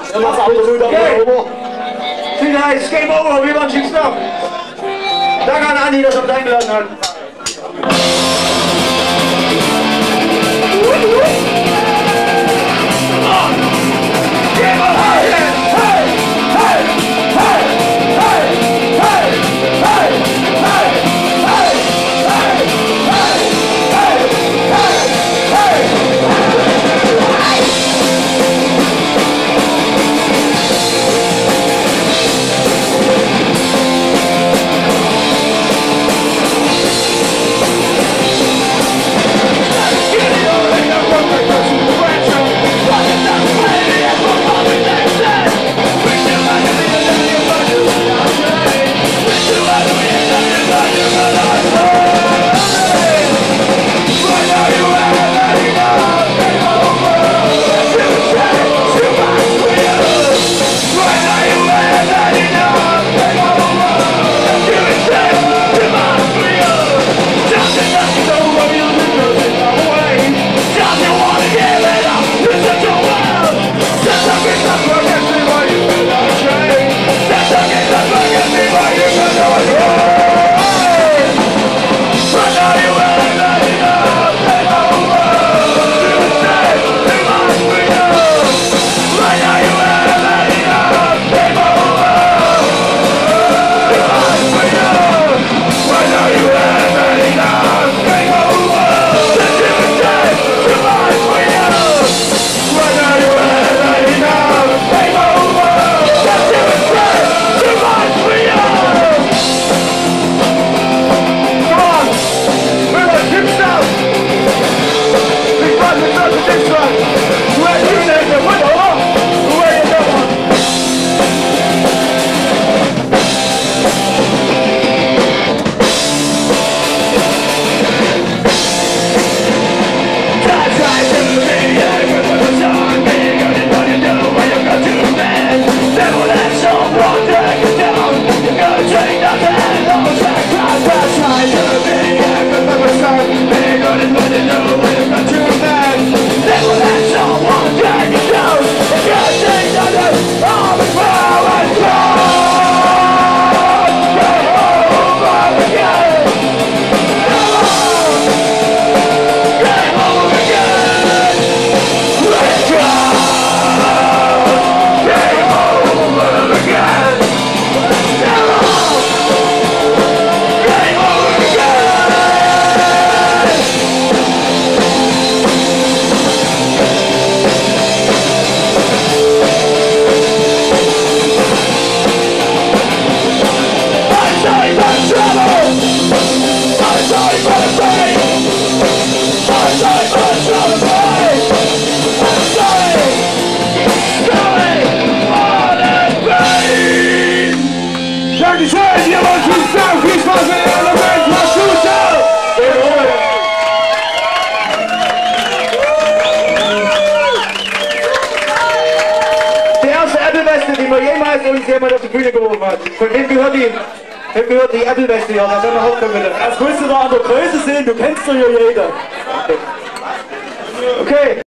Dat was absoluut over. Zie hij, is game over, wie wants je stap? Daar gaan Annie dat op het einde laten. Die man jemals uns jemand auf die Bühne gerufen hat. Von wem gehört die? Wem gehört die Apple-Weste hier? Das soll noch hochkommen bitte. Das willst du da an der Größe sehen, du kennst doch ja jeder. Okay.